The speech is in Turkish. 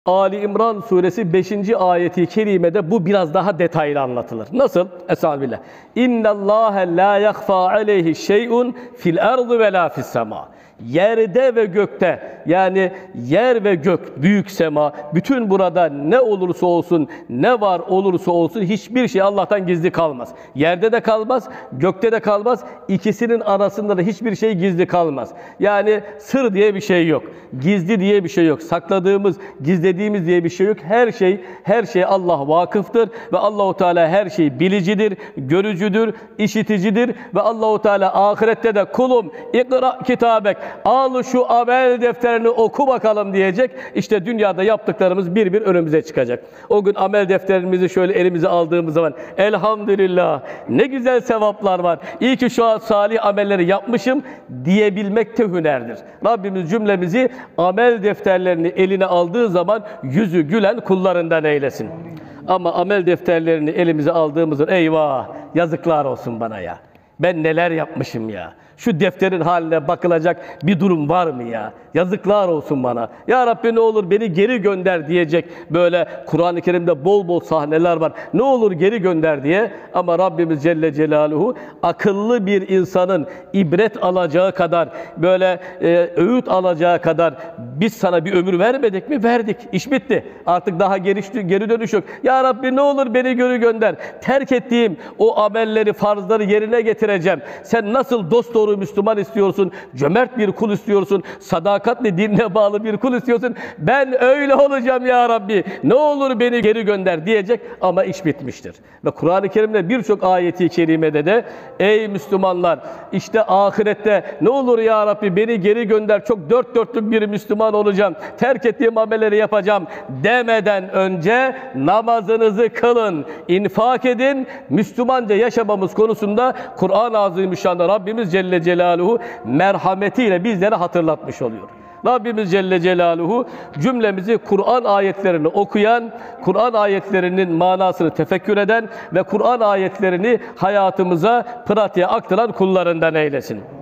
Ali İmran suresi 5. ayeti kerimede bu biraz daha detaylı anlatılır. Nasıl? Estağfirullah. İnnallâhe lâ yakhfâ aleyhi şey'un fil ardı ve lâ fis semâ. Yerde ve gökte, yani yer ve gök, büyük sema, bütün burada ne olursa olsun, ne var olursa olsun hiçbir şey Allah'tan gizli kalmaz. Yerde de kalmaz, gökte de kalmaz, ikisinin arasında da hiçbir şey gizli kalmaz. Yani sır diye bir şey yok, gizli diye bir şey yok, sakladığımız, gizlediğimiz diye bir şey yok. Her şey Allah vakıftır ve Allahu Teala her şeyi bilicidir, görücüdür, işiticidir ve Allahu Teala ahirette de kulum ikra kitabek, al şu amel defterini oku bakalım diyecek. İşte dünyada yaptıklarımız bir bir önümüze çıkacak. O gün amel defterimizi şöyle elimize aldığımız zaman elhamdülillah ne güzel sevaplar var. İyi ki şu an salih amelleri yapmışım diyebilmek de hünerdir. Rabbimiz cümlemizi amel defterlerini eline aldığı zaman yüzü gülen kullarından eylesin. Ama amel defterlerini elimize aldığımızda eyvah yazıklar olsun bana ya. Ben neler yapmışım ya. Şu defterin haline bakılacak bir durum var mı ya? Yazıklar olsun bana. Ya Rabbi ne olur beni geri gönder diyecek. Böyle Kur'an-ı Kerim'de bol bol sahneler var. Ne olur geri gönder diye. Ama Rabbimiz Celle Celaluhu akıllı bir insanın ibret alacağı kadar, böyle öğüt alacağı kadar biz sana bir ömür vermedik mi? Verdik. İş bitti. Artık daha geri dönüş yok. Ya Rabbi ne olur beni geri gönder. Terk ettiğim o amelleri, farzları yerine getireceğim. Sen nasıl dosdoğru Müslüman istiyorsun, cömert bir kul istiyorsun, sadakatli dinine bağlı bir kul istiyorsun. Ben öyle olacağım ya Rabbi. Ne olur beni geri gönder diyecek ama iş bitmiştir. Ve Kur'an-ı Kerim'de birçok ayeti kerimede de ey Müslümanlar işte ahirette ne olur ya Rabbi beni geri gönder, çok dört dörtlük bir Müslüman olacağım, terk ettiğim amelleri yapacağım demeden önce namazınızı kılın, infak edin. Müslümanca yaşamamız konusunda Kur'an-ı Azimüşşan'da Rabbimiz Celle Celaluhu merhametiyle bizlere hatırlatmış oluyor. Rabbimiz Celle Celaluhu cümlemizi Kur'an ayetlerini okuyan, Kur'an ayetlerinin manasını tefekkür eden ve Kur'an ayetlerini hayatımıza, pratiğe aktaran kullarından eylesin.